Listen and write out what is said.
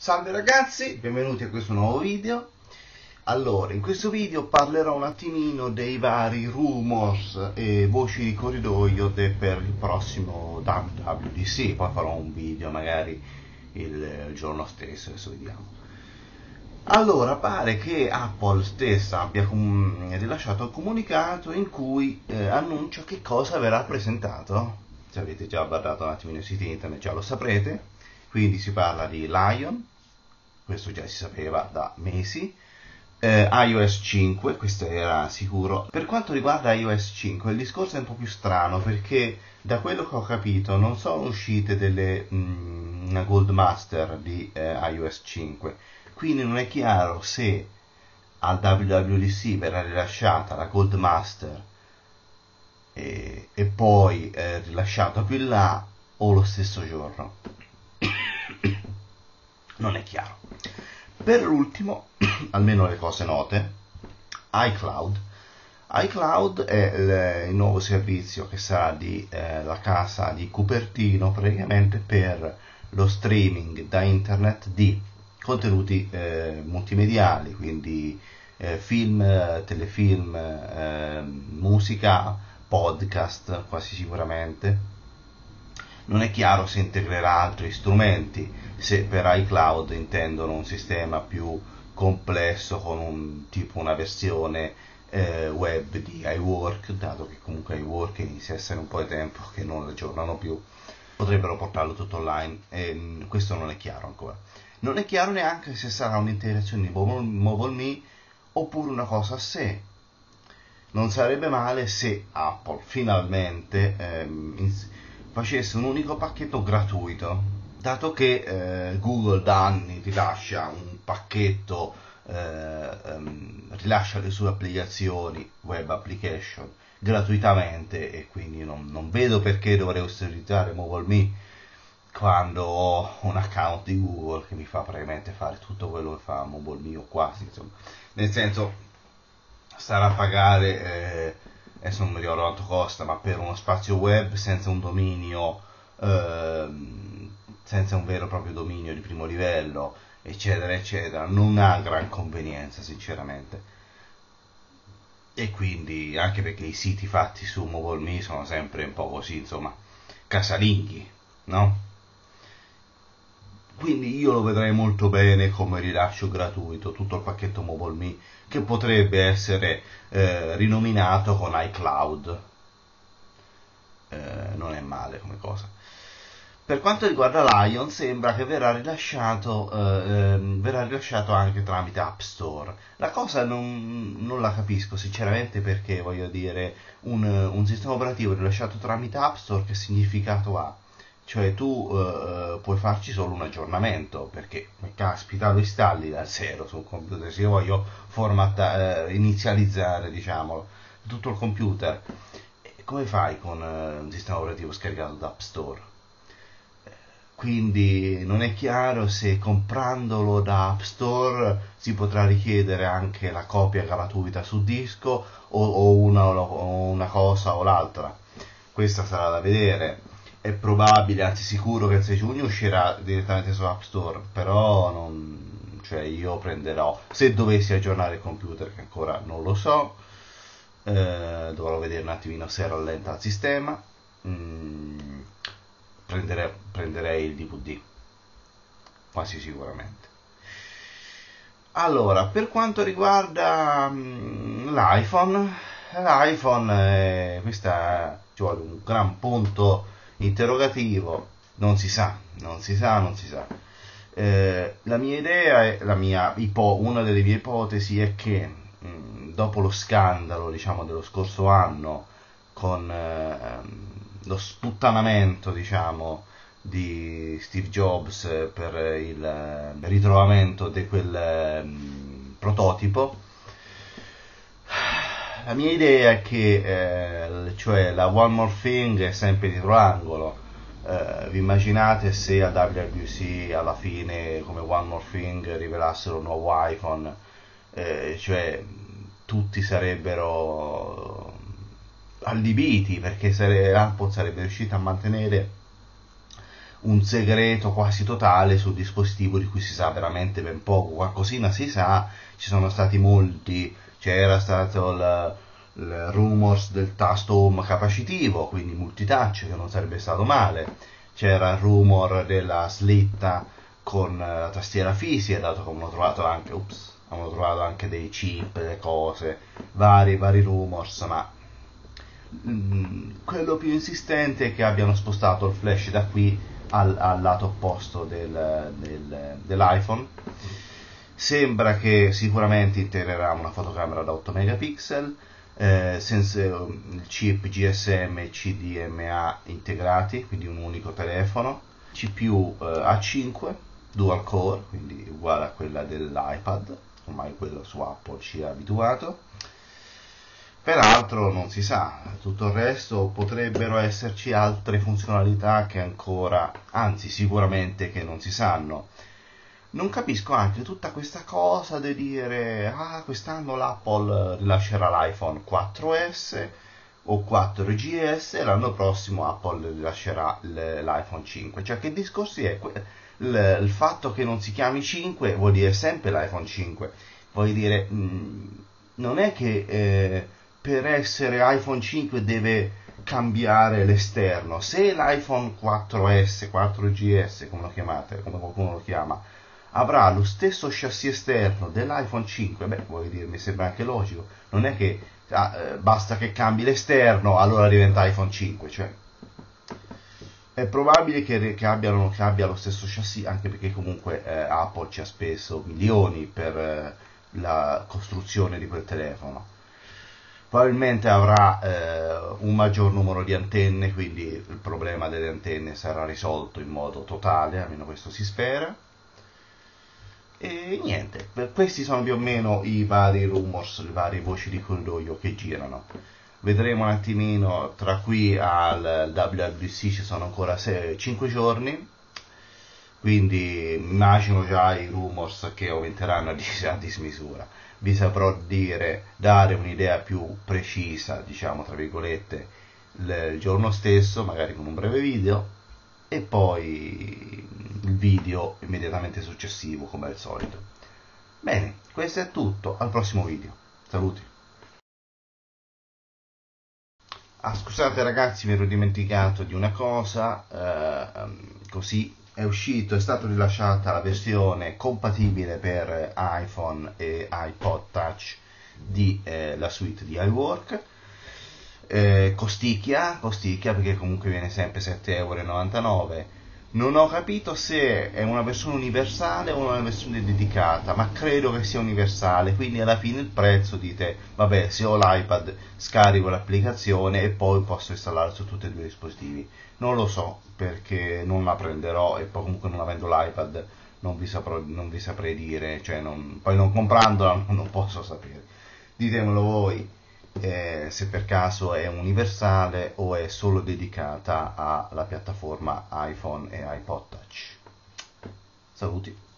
Salve ragazzi, benvenuti a questo nuovo video. Allora, in questo video parlerò un attimino dei vari rumors e voci di corridoio per il prossimo WWDC, poi farò un video magari il giorno stesso, adesso vediamo. Allora, pare che Apple stessa abbia rilasciato un comunicato in cui annuncia che cosa verrà presentato. Se avete già guardato un attimino sui siti internet già lo saprete. Quindi si parla di Lion, questo già si sapeva da mesi, iOS 5, questo era sicuro. Per quanto riguarda iOS 5 il discorso è un po' più strano, perché da quello che ho capito non sono uscite una Gold Master di iOS 5, quindi non è chiaro se al WWDC verrà rilasciata la Gold Master e poi rilasciata più in là o lo stesso giorno. Non è chiaro. Per l'ultimo, almeno le cose note, iCloud. iCloud è il nuovo servizio che sarà la casa di Cupertino praticamente per lo streaming da internet di contenuti multimediali, quindi film, telefilm, musica, podcast quasi sicuramente. Non è chiaro se integrerà altri strumenti, se per iCloud intendono un sistema più complesso con una versione web di iWork, dato che comunque iWork inizia a essere un po' di tempo che non aggiornano più, potrebbero portarlo tutto online e questo non è chiaro ancora. Non è chiaro neanche se sarà un'integrazione di MobileMe oppure una cosa a sé. Non sarebbe male se Apple finalmente facesse un unico pacchetto gratuito, dato che Google da anni rilascia un pacchetto, rilascia le sue applicazioni, web application, gratuitamente, e quindi non vedo perché dovrei utilizzare MobileMe quando ho un account di Google che mi fa praticamente fare tutto quello che fa MobileMe o quasi, insomma. Nel senso, stare a pagare, adesso non mi ricordo quanto costa, ma per uno spazio web senza un dominio, senza un vero e proprio dominio di primo livello, eccetera eccetera, non ha gran convenienza sinceramente. E quindi, anche perché i siti fatti su MobileMe sono sempre un po' così, insomma, casalinghi, no? Quindi io lo vedrei molto bene come rilascio gratuito tutto il pacchetto MobileMe, che potrebbe essere rinominato con iCloud. Non è male come cosa. Per quanto riguarda Lion, sembra che verrà rilasciato anche tramite App Store. La cosa non la capisco sinceramente, perché voglio dire, un sistema operativo rilasciato tramite App Store che significato ha? Cioè tu puoi farci solo un aggiornamento, perché caspita lo installi da zero su un computer, se io voglio inizializzare, diciamo, tutto il computer, come fai con un sistema operativo scaricato da App Store? Quindi non è chiaro se comprandolo da App Store si potrà richiedere anche la copia gratuita su disco o una cosa o l'altra. Questa sarà da vedere. È probabile, anzi sicuro, che il 6 giugno uscirà direttamente su App Store, però io prenderò, se dovessi aggiornare il computer, che ancora non lo so, dovrò vedere un attimino se rallenta il sistema, prenderei il DVD, quasi sicuramente. Allora, per quanto riguarda l'iPhone, questa ci vuole un gran punto interrogativo, non si sa. La mia idea è, una delle mie ipotesi è che dopo lo scandalo, diciamo, dello scorso anno, con lo sputtanamento, diciamo, di Steve Jobs per il ritrovamento di quel prototipo, la mia idea è che cioè la One More Thing è sempre dietro l'angolo. Vi immaginate se a WWDC alla fine, come One More Thing, rivelassero un nuovo iPhone, cioè tutti sarebbero allibiti, perché Apple sarebbe riuscita a mantenere un segreto quasi totale sul dispositivo di cui si sa veramente ben poco. Qualcosina si sa, ci sono stati molti, c'era stato il rumors del tasto home capacitivo, quindi multitouch, che non sarebbe stato male, c'era il rumor della slitta con la tastiera fisica, dato che hanno trovato anche dei chip, delle cose, vari rumors, ma quello più insistente è che abbiano spostato il flash da qui al lato opposto dell'iPhone. Sembra che sicuramente integrerà una fotocamera da 8 megapixel, senza il chip GSM e CDMA integrati, quindi un unico telefono, CPU A5 dual core, quindi uguale a quella dell'iPad, ormai quello su Apple ci ha abituato. Peraltro non si sa, tutto il resto potrebbero esserci altre funzionalità che ancora, anzi sicuramente che non si sanno. Non capisco anche tutta questa cosa di dire quest'anno l'Apple rilascerà l'iPhone 4S o 4GS e l'anno prossimo Apple rilascerà l'iPhone 5. Cioè, che discorsi è? Il fatto che non si chiami 5 vuol dire sempre l'iPhone 5. Vuol dire, non è che per essere iPhone 5 deve cambiare l'esterno. Se l'iPhone 4S, 4GS, come lo chiamate, come qualcuno lo chiama, avrà lo stesso chassis esterno dell'iPhone 5, vuol dire, mi sembra anche logico. Non è che basta che cambi l'esterno, allora diventa iPhone 5. Cioè, è probabile che abbia lo stesso chassis, anche perché comunque Apple ci ha speso milioni per la costruzione di quel telefono. Probabilmente avrà un maggior numero di antenne, quindi il problema delle antenne sarà risolto in modo totale, almeno questo si spera. E niente, questi sono più o meno i vari rumors, le varie voci di corridoio che girano. Vedremo un attimino, tra qui al WWDC ci sono ancora 5 giorni, quindi immagino già i rumors che aumenteranno a dismisura. Vi saprò dare un'idea più precisa, diciamo tra virgolette, il giorno stesso, magari con un breve video, e poi il video immediatamente successivo, come al solito. Bene, questo è tutto, al prossimo video. Saluti. Scusate ragazzi, mi ero dimenticato di una cosa, così è stata rilasciata la versione compatibile per iPhone e iPod Touch di la suite di iWork. Costicchia perché comunque viene sempre 7,99 €. Non ho capito se è una versione universale o una versione dedicata, ma credo che sia universale, quindi alla fine il prezzo dite, vabbè, se ho l'iPad scarico l'applicazione e poi posso installare su tutti e due i dispositivi. Non lo so, perché non la prenderò e poi comunque non avendo l'iPad non vi saprei dire, cioè poi non comprandola non posso sapere. Ditemelo voi. Se per caso è universale o è solo dedicata alla piattaforma iPhone e iPod Touch. Saluti.